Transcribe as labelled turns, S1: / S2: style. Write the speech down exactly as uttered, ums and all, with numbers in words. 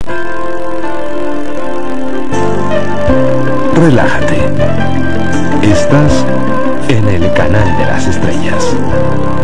S1: Relájate. Estás en el canal de las estrellas.